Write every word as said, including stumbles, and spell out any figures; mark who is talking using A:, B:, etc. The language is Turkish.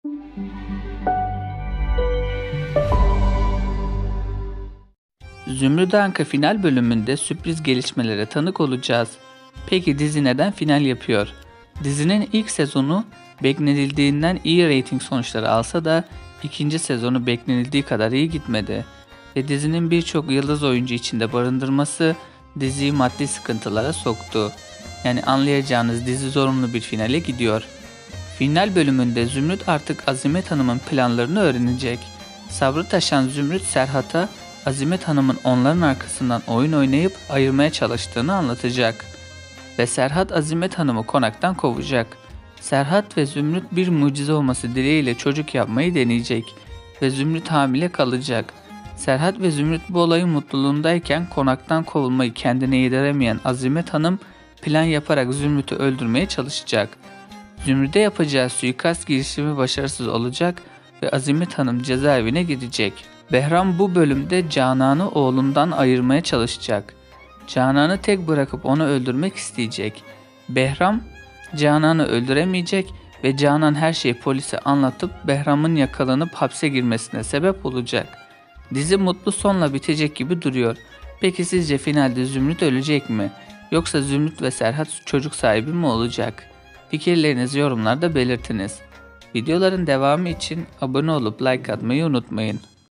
A: Zümrüt Anka final bölümünde sürpriz gelişmelere tanık olacağız. Peki dizi neden final yapıyor? Dizinin ilk sezonu beklenildiğinden iyi reyting sonuçları alsa da ikinci sezonu beklenildiği kadar iyi gitmedi. Ve dizinin birçok yıldız oyuncu içinde barındırması diziyi maddi sıkıntılara soktu. Yani anlayacağınız dizi zorunlu bir finale gidiyor. Final bölümünde Zümrüt artık Azimet Hanım'ın planlarını öğrenecek. Sabrı taşan Zümrüt Serhat'a Azimet Hanım'ın onların arkasından oyun oynayıp ayırmaya çalıştığını anlatacak. Ve Serhat Azimet Hanım'ı konaktan kovacak. Serhat ve Zümrüt bir mucize olması dileğiyle çocuk yapmayı deneyecek ve Zümrüt hamile kalacak. Serhat ve Zümrüt bu olayın mutluluğundayken konaktan kovulmayı kendine yediremeyen Azimet Hanım plan yaparak Zümrüt'ü öldürmeye çalışacak. Zümrüt'e yapacağı suikast girişimi başarısız olacak ve Azimet Hanım cezaevine gidecek. Behram bu bölümde Canan'ı oğlundan ayırmaya çalışacak. Canan'ı tek bırakıp onu öldürmek isteyecek. Behram Canan'ı öldüremeyecek ve Canan her şeyi polise anlatıp Behram'ın yakalanıp hapse girmesine sebep olacak. Dizi mutlu sonla bitecek gibi duruyor. Peki sizce finalde Zümrüt ölecek mi? Yoksa Zümrüt ve Serhat çocuk sahibi mi olacak? Fikirlerinizi yorumlarda belirtiniz. Videoların devamı için abone olup like atmayı unutmayın.